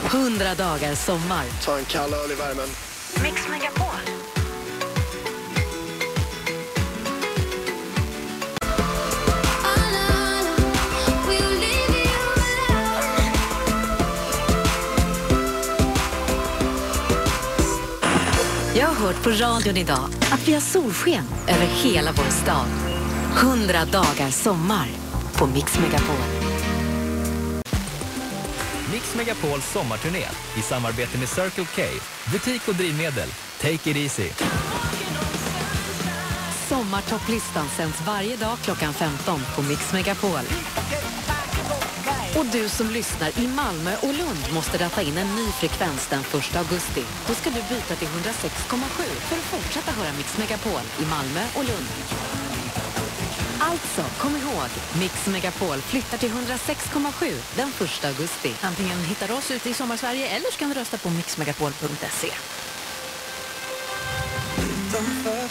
100 dagar sommar. Ta en kall öl i värmen. Mix Megapol. Jag har hört på radion idag att vi har solsken över hela vår stad. 100 dagar sommar på Mix Megapol. Mix Megapols sommarturné i samarbete med Circle K, butik och drivmedel. Take it easy. Sommartopplistan sänds varje dag klockan 15 på Mix Megapol. Och du som lyssnar i Malmö och Lund måste data in en ny frekvens den 1 augusti. Då ska du byta till 106,7 för att fortsätta höra Mix Megapol i Malmö och Lund. Alltså, kom ihåg, Mix Megapol flyttar till 106,7 den 1 augusti. Antingen hittar du oss ute i Sommarsverige eller så kan du rösta på mixmegapol.se.